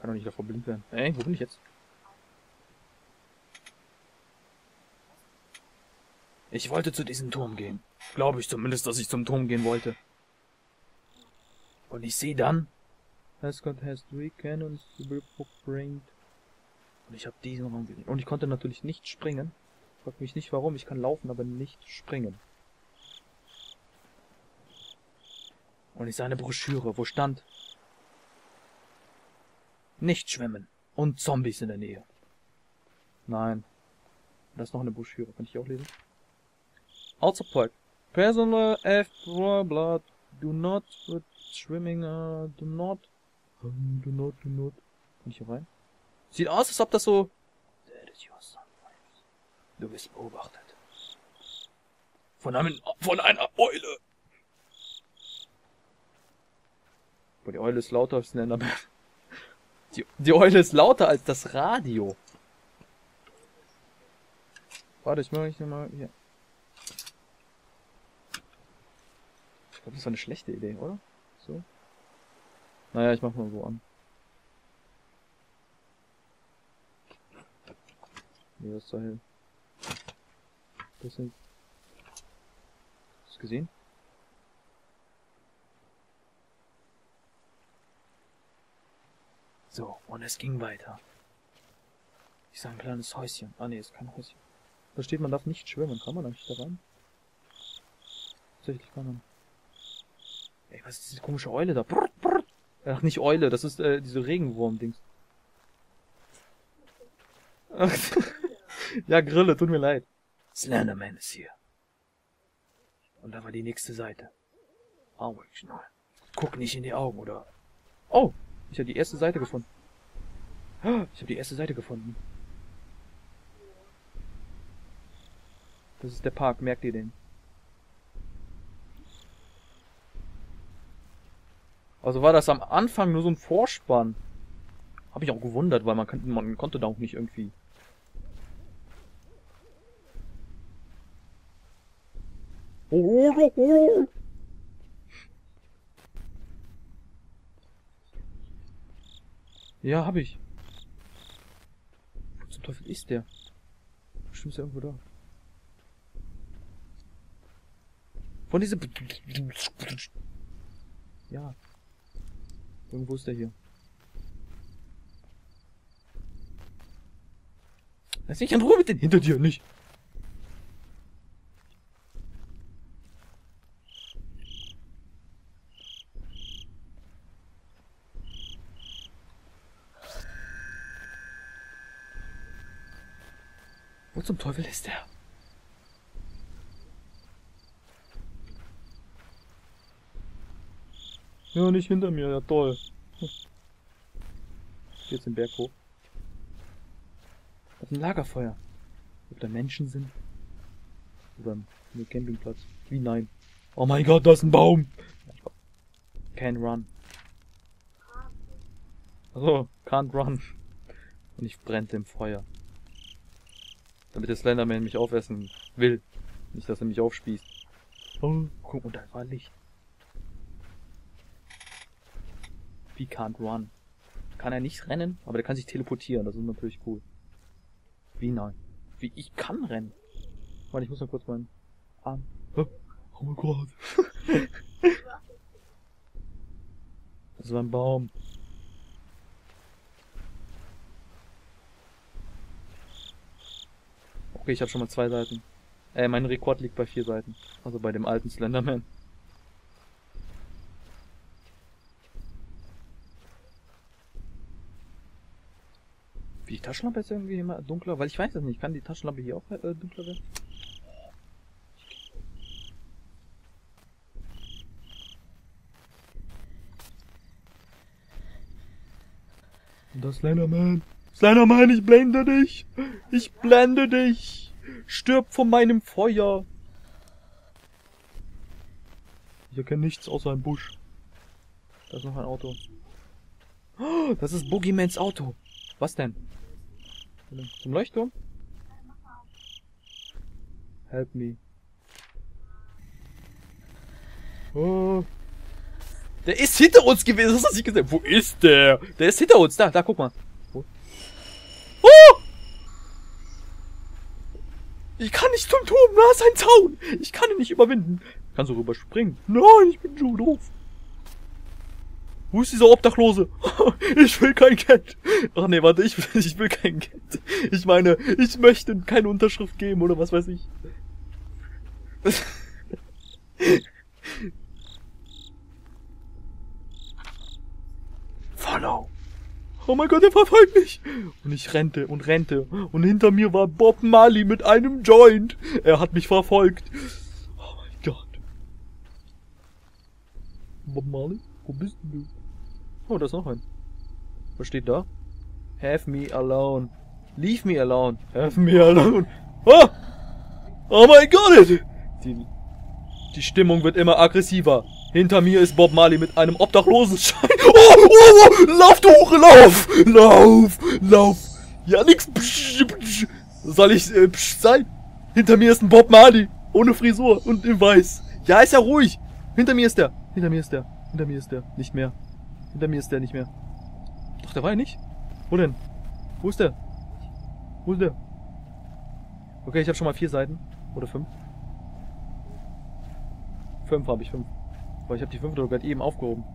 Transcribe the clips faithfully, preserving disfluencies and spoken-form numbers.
Kann doch nicht davor blind werden. Ey, wo bin ich jetzt? Ich wollte zu diesem Turm gehen. Glaube ich zumindest, dass ich zum Turm gehen wollte. Und ich sehe dann... Ascot has three cannons to be bringt. Und ich habe diesen Raum gesehen. Und ich konnte natürlich nicht springen. Frag mich nicht warum. Ich kann laufen, aber nicht springen. Und ich sah eine Broschüre, wo stand... Nicht schwimmen. Und Zombies in der Nähe. Nein. Da ist noch eine Broschüre. Kann ich die auch lesen? Also Park. Personal F blood. Do not with swimming. Uh, do not. Do not, do not. Kann ich hier rein? Sieht aus, als ob das so... Du bist beobachtet. Von einem, von einer Eule. Boah, die Eule ist lauter als ein Enderman. Die, die Eule ist lauter als das Radio. Warte, ich mache ich mal hier. Ich glaube, das war eine schlechte Idee, oder? So. Naja, ich mach mal so an. Nee, das ist so hell. Das sind... Hast du gesehen? So, und es ging weiter. Ich sah ein kleines Häuschen. Ah ne, ist kein Häuschen. Da steht, man darf nicht schwimmen. Kann man eigentlich da rein? Tatsächlich kann man. Ey, was ist diese komische Eule da? Brr, brr. Ach, nicht Eule, das ist äh, diese Regenwurm-Dings. Ja, Grille, tut mir leid. Slenderman ist hier. Und da war die nächste Seite. Augenschnall. Guck nicht in die Augen, oder? Oh, ich habe die erste Seite gefunden. Ich habe die erste Seite gefunden. Das ist der Park, merkt ihr den? Also war das am Anfang nur so ein Vorspann. Habe ich auch gewundert, weil man, kann, man konnte da auch nicht irgendwie... Ja, hab ich. Wo zum Teufel ist der? Bestimmt ist er irgendwo da. Von diesem... Ja. Irgendwo ist der hier. Lass mich in Ruhe mit den hinter dir, nicht. Wo zum Teufel ist der? Ja, nicht hinter mir, ja toll. Jetzt den Berg hoch. Das ist ein Lagerfeuer. Ob da Menschen sind? Oder ein Campingplatz? Wie nein? Oh mein Gott, da ist ein Baum! Can't run. Achso, can't run. Und ich brenne im Feuer. Damit der Slenderman mich aufessen will. Nicht, dass er mich aufspießt. Oh, guck, und da war Licht. Wie can't run. Kann er nicht rennen, aber der kann sich teleportieren. Das ist natürlich cool. Wie nein? Wie ich kann rennen. Warte, ich muss mal kurz meinen Arm. Oh mein Gott. Das war ein Baum. Okay, ich habe schon mal zwei Seiten. Äh, mein Rekord liegt bei vier Seiten. Also bei dem alten Slenderman. Wie die Taschenlampe ist irgendwie immer dunkler? Weil ich weiß es nicht. Kann die Taschenlampe hier auch äh, dunkler werden? Das Slenderman. Slenderman, ich blende dich. Ich blende dich. Stirb von meinem Feuer. Ich erkenne nichts außer ein Busch. Da ist noch ein Auto. Oh, das ist Boogiemans Auto. Was denn? Zum Leuchtturm? Help me. Oh. Der ist hinter uns gewesen, das hast du nicht gesehen. Wo ist der? Der ist hinter uns. Da, da, guck mal. Wo? Oh! Ich kann nicht zum Turm, da ist ein Zaun. Ich kann ihn nicht überwinden. Kannst du rüberspringen? Nein, ich bin so doof. Wo ist dieser Obdachlose? Ich will kein Geld. Ach nee, warte, ich will, ich will kein Geld. Ich meine, ich möchte keine Unterschrift geben oder was weiß ich. Follow. Oh mein Gott, er verfolgt mich. Und ich rennte und rennte. Und hinter mir war Bob Marley mit einem Joint. Er hat mich verfolgt. Oh mein Gott. Bob Marley? Wo bist du? Oh, da ist noch ein. Was steht da? Have me alone. Leave me alone. Have me alone. Oh! Oh mein Gott! Die, die Stimmung wird immer aggressiver. Hinter mir ist Bob Marley mit einem Obdachlosenschein. Oh, oh, oh, lauf du Hure, lauf! Lauf! Lauf! Ja, nix. Psch, psch. Soll ich äh, psch sein? Hinter mir ist ein Bob Marley. Ohne Frisur und in weiß. Ja, ist ja ruhig. Hinter mir ist der. Hinter mir ist der. Hinter mir ist der. Nicht mehr. Hinter mir ist der nicht mehr. Doch, der war ja nicht. Wo denn? Wo ist der? Wo ist der? Okay, ich habe schon mal vier Seiten. Oder fünf. Fünf habe ich, fünf. Weil ich habe die fünfte doch gerade eben aufgehoben.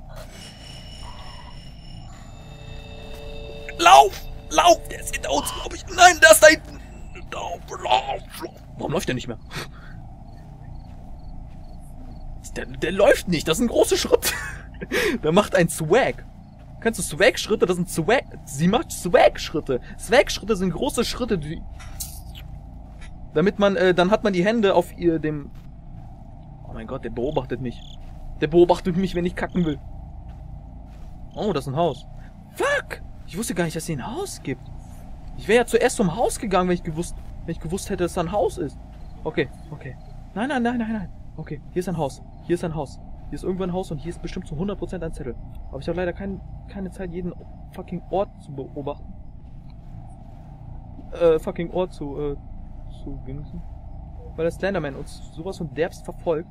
Lauf! Lauf! Der ist hinter uns, glaube ich. Nein, der ist da hinten. Lauf, lauf, lauf. Warum läuft der nicht mehr? Der, der läuft nicht, das sind große Schritte. Der macht einen Swag. Kennst du Swag-Schritte? Das sind Swag. Sie macht Swag-Schritte. Swag-Schritte sind große Schritte, die. Damit man, äh, dann hat man die Hände auf ihr, dem. Oh mein Gott, der beobachtet mich. Der beobachtet mich, wenn ich kacken will. Oh, das ist ein Haus. Fuck! Ich wusste gar nicht, dass es hier ein Haus gibt. Ich wäre ja zuerst zum Haus gegangen, wenn ich gewusst, wenn ich gewusst hätte, dass da ein Haus ist. Okay, okay. Nein, nein, nein, nein, nein. Okay, hier ist ein Haus. Hier ist ein Haus. Hier ist irgendwo ein Haus und hier ist bestimmt zu hundert Prozent ein Zettel. Aber ich habe leider kein, keine Zeit, jeden fucking Ort zu beobachten. Äh, fucking Ort zu, äh, zu genießen. Weil der Slenderman uns sowas von derbst verfolgt.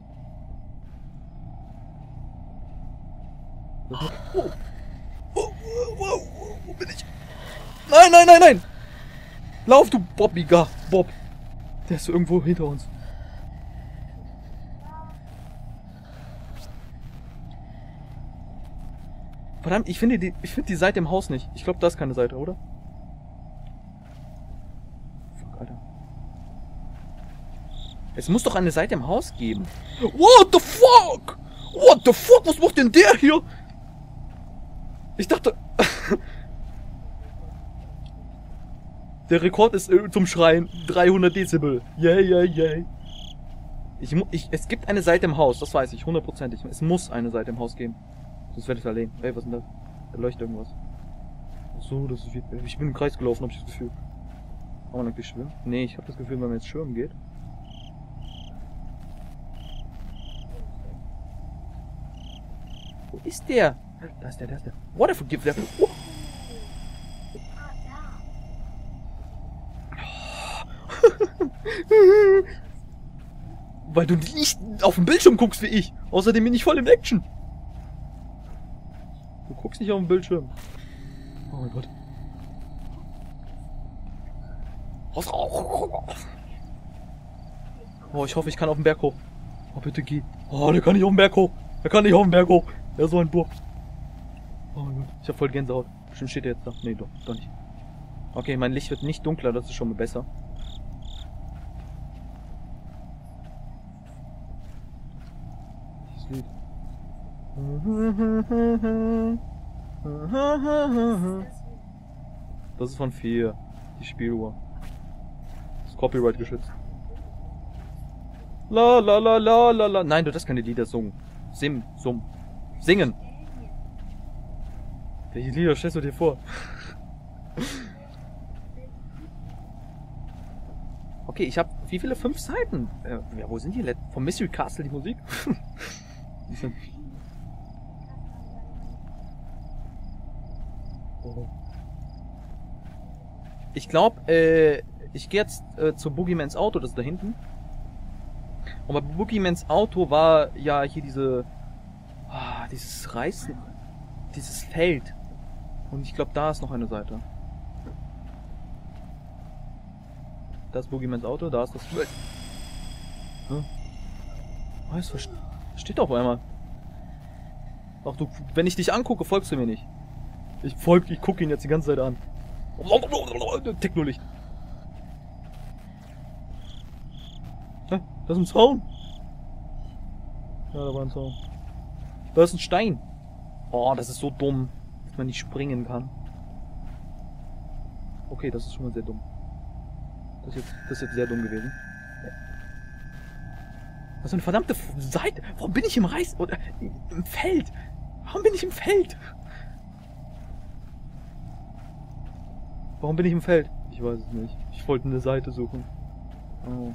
Oh. Oh, oh, oh, oh, wo bin ich? Nein, nein, nein, nein! Lauf, du Bobbiger Bob! Der ist irgendwo hinter uns. Verdammt, ich finde die, ich finde die Seite im Haus nicht. Ich glaube, da ist keine Seite, oder? Fuck, Alter. Es muss doch eine Seite im Haus geben. What the fuck? What the fuck? Was macht denn der hier? Ich dachte... Der Rekord ist äh, zum Schreien dreihundert Dezibel. Yay, yay, yay. Ich, ich, es gibt eine Seite im Haus, das weiß ich, hundertprozentig. Es muss eine Seite im Haus geben. Sonst werde ich verlegen. Ey, was ist denn das? Da leuchtet irgendwas. Ach so, das ist wie... Ich bin im Kreis gelaufen, hab ich das Gefühl. Kann man eigentlich schwimmen? Nee, ich habe das Gefühl, wenn man jetzt schwimmen geht. Wo ist der? Da ist der, da ist der. What if give der... Oh. Weil du nicht auf dem Bildschirm guckst wie ich. Außerdem bin ich voll in Action. Du guckst nicht auf dem Bildschirm. Oh mein Gott. Oh, ich hoffe, ich kann auf den Berg hoch. Oh, bitte geh. Oh, der kann nicht auf den Berg hoch. Der kann nicht auf den Berg hoch. Der ist so ein Burg. Oh mein Gott. Ich hab voll Gänsehaut. Bestimmt steht der jetzt da. Nee, doch, doch nicht. Okay, mein Licht wird nicht dunkler. Das ist schon mal besser. Lied. Das ist von vier. Die Spieluhr. Das ist Copyright geschützt. La la la la la la. Nein, du hast keine Lieder singen. Sim, summ. Singen. Welche Lieder stellst du dir vor? Okay, ich habe wie viele? Fünf Seiten. Äh, ja, wo sind die? Vom Mystery Castle die Musik? Die sind... Oh. Ich glaube, äh, ich gehe jetzt äh, zu Boogiemans Auto, das ist da hinten. Und bei Boogiemans Auto war ja hier diese... Ah, Ah, dieses Reißen. Dieses Feld. Und ich glaube, da ist noch eine Seite. Da ist Boogiemans Auto, da ist das... Hm? Was steht auf einmal? Ach du, wenn ich dich angucke, folgst du mir nicht. Ich folge, ich gucke ihn jetzt die ganze Zeit an. Technolicht. Hä? Das ist ein Zaun. Ja, da war ein Zaun. Da ist ein Stein. Oh, das ist so dumm, dass man nicht springen kann. Okay, das ist schon mal sehr dumm. Das ist jetzt, das ist jetzt sehr dumm gewesen. Was für eine verdammte Seite. Warum bin ich im Reis... oder im Feld? Warum bin ich im Feld? Warum bin ich im Feld? Ich weiß es nicht. Ich wollte eine Seite suchen. Oh.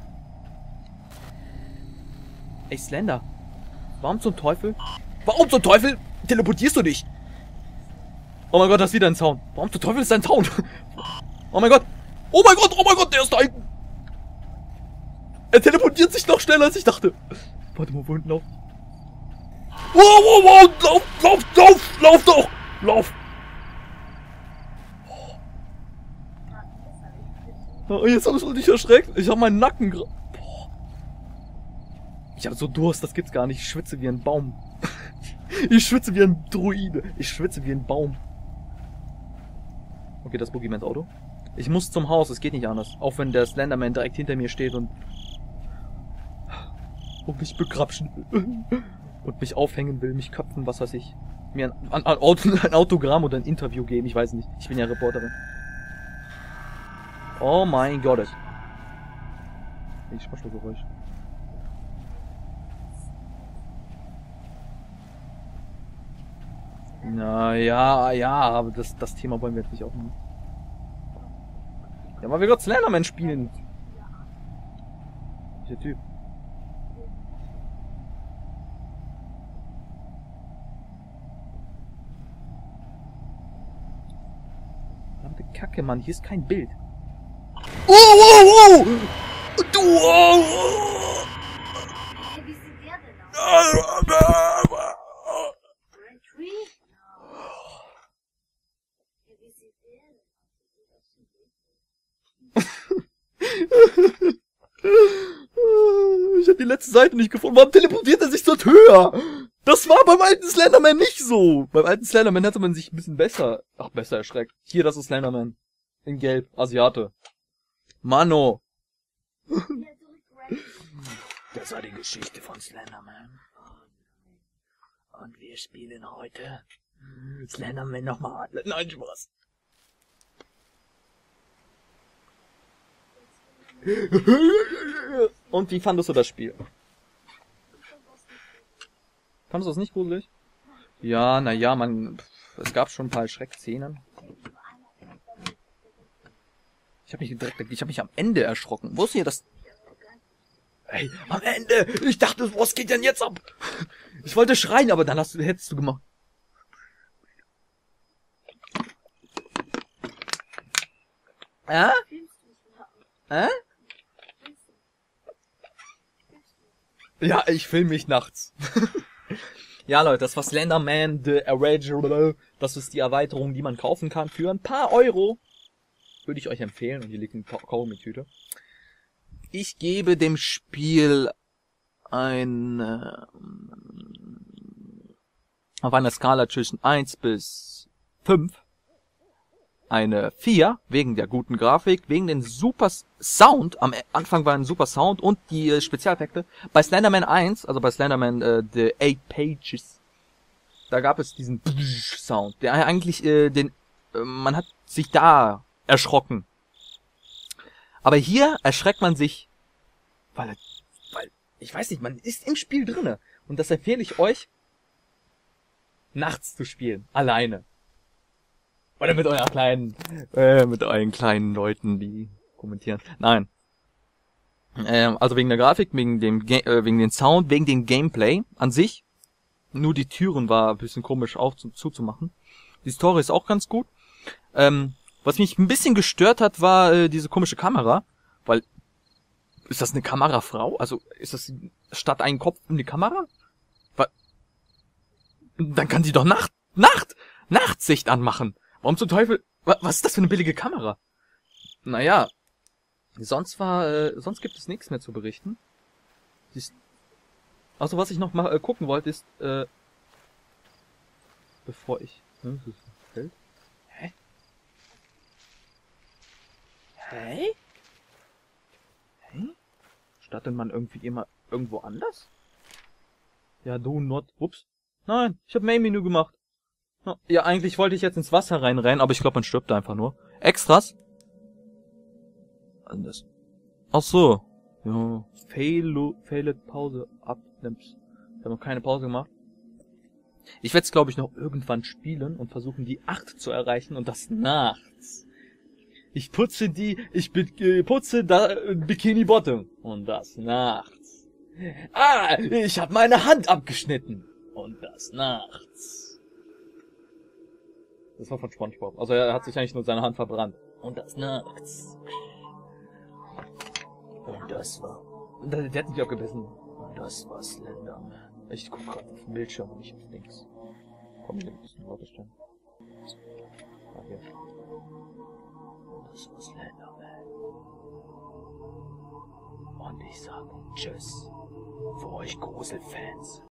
Ey, Slender. Warum zum Teufel? Warum zum Teufel teleportierst du dich? Oh mein Gott, da ist wieder ein Zaun. Warum zum Teufel ist da ein Zaun? Oh mein Gott. Oh mein Gott, oh mein Gott, der ist da hinten. Er teleportiert sich noch schneller, als ich dachte. Warte mal, wo hinten laufen? Wow, wow, wow, lauf, lauf, lauf, lauf doch, lauf. Oh, jetzt habe ich mich erschreckt. Ich habe meinen Nacken gerade. Ich habe so Durst, das gibt's gar nicht. Ich schwitze wie ein Baum. Ich schwitze wie ein Druide. Ich schwitze wie ein Baum. Okay, das ist Boogiemans Auto. Ich muss zum Haus, es geht nicht anders. Auch wenn der Slenderman direkt hinter mir steht und... und mich begrapschen will. Und mich aufhängen will, mich köpfen, was weiß ich. Mir ein, ein, ein, Auto, ein Autogramm oder ein Interview geben, ich weiß nicht. Ich bin ja Reporterin. Oh mein Gott. Ich mach schon Geräusch. Na ja, ja, aber das, das Thema wollen wir jetzt nicht aufnehmen. Ja, weil wir gerade Slenderman spielen. Der Typ. Verdammte Kacke, Mann, hier ist kein Bild. Oh, oh, oh! Du! Oh, oh. Hey, wie sieht der denn aus? Tree? Hey, wie sieht der denn aus? Ich hab die letzte Seite nicht gefunden. Warum teleportiert er sich dort höher? Das war beim alten Slenderman nicht so. Beim alten Slenderman hätte man sich ein bisschen besser... Ach, besser erschreckt. Hier, das ist Slenderman. In Gelb. Asiate. Mano. Das war die Geschichte von Slenderman. Und wir spielen heute Slenderman nochmal. Nein, Spaß. Und wie fandest du das Spiel? Fandest du das nicht gruselig? Ja, naja, man... Es gab schon ein paar Schreckszenen. Ich habe mich direkt... Ich habe mich am Ende erschrocken. Wusstest ihr das... Ey, am Ende! Ich dachte, was geht denn jetzt ab? Ich wollte schreien, aber dann hast du, hättest du gemacht. Äh? Äh? Ja, ich film mich nachts. Ja, Leute, das war Slenderman The Original. Das ist die Erweiterung, die man kaufen kann für ein paar Euro. Würde ich euch empfehlen. Und hier liegt eine Kaugummi-Tüte. Ich gebe dem Spiel ein... Äh, auf einer Skala zwischen eins bis fünf eine vier, wegen der guten Grafik, wegen den super Sound. Am Anfang war ein super Sound und die äh, Spezialeffekte. Bei Slenderman eins, also bei Slenderman äh, The Eight Pages, da gab es diesen Sound, der eigentlich äh, den... Äh, man hat sich da erschrocken. Aber hier erschreckt man sich, weil, weil, ich weiß nicht, man ist im Spiel drinne. Und das empfehle ich euch, nachts zu spielen, alleine. Oder mit euren kleinen, äh, mit euren kleinen Leuten, die kommentieren. Nein. Ähm, also wegen der Grafik, wegen dem, Ga äh, wegen dem Sound, wegen dem Gameplay an sich. Nur die Türen war ein bisschen komisch auf zu, zuzumachen. Die Story ist auch ganz gut. Ähm, was mich ein bisschen gestört hat, war äh, diese komische Kamera. Weil, ist das eine Kamerafrau? Also, ist das statt einen Kopf eine Kamera? Weil, Dann kann sie doch Nacht, Nacht, Nachtsicht anmachen. Warum zum Teufel? wa- Was ist das für eine billige Kamera? Naja, sonst war, äh, sonst gibt es nichts mehr zu berichten. Siehst- Also was ich noch mal äh, gucken wollte ist, äh, bevor ich, hm, das ist ein Feld. Hä? Hä? Hä? Startet man irgendwie immer irgendwo anders? Ja, do not. Ups. Nein, ich habe Main-Menü gemacht. Na, ja, eigentlich wollte ich jetzt ins Wasser reinrennen, aber ich glaube, man stirbt da einfach nur. Extras? Anders. Ach so. Ja. Fail, failed Pause abnimmst. Ich habe noch keine Pause gemacht. Ich werde es, glaube ich, noch irgendwann spielen und versuchen, die acht zu erreichen und das nachts. Ich putze die, ich bi- äh, putze da äh, Bikini Bottom und das nachts. Ah, ich habe meine Hand abgeschnitten und das nachts. Das war von SpongeBob. Also er hat sich eigentlich nur seine Hand verbrannt. Und das nachts. Und das war... Der, der hat mich abgebissen. Und das war Slenderman. Ich guck gerade auf den Bildschirm und nicht auf links. Komm, ich ein bisschen lauter stellen. Ah, hier. Und das war Slenderman. Und ich sage Tschüss. Für euch Gruselfans.